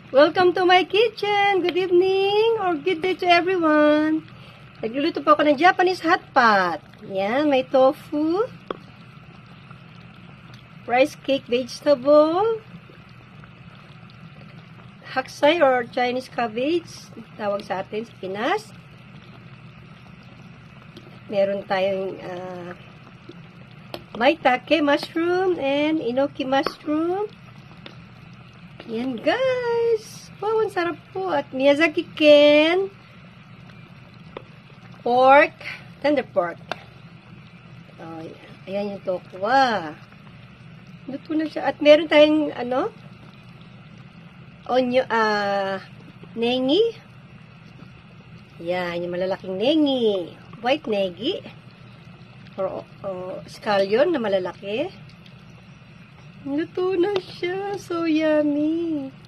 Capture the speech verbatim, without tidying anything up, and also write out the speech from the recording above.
Welcome to my kitchen! Good evening or good day to everyone! Nagluluto po ako ng Japanese hot pot. Yan, may tofu, rice cake vegetable, haksay or Chinese cabbage, tawag sa atin sa Pinas. Meron tayong uh, maitake mushroom and enoki mushroom. Yan guys! Wow, ang sarap po. At Miyazaki Ken pork, tender pork. Oh, ayan yung tofu. Ah. Luto na siya. At meron tayong ano? Onyo, ah, uh, nengi. Yan, yung malalaking nengi. White negi. Or, or scallion na malalaki. Luto na siya. So yummy.